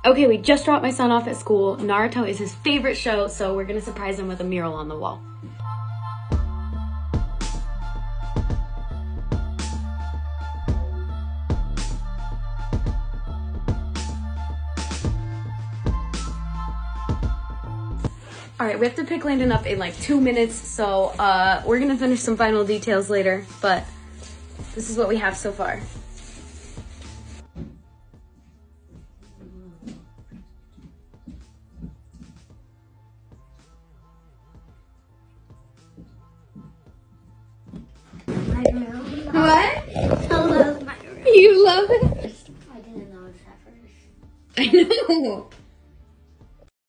Okay, we just dropped my son off at school. Naruto is his favorite show, so we're gonna surprise him with a mural on the wall. All right, we have to pick Landon up in like 2 minutes, so we're gonna finish some final details later, but this is what we have so far. What? I love my room. You love it? I didn't know it at first. I know.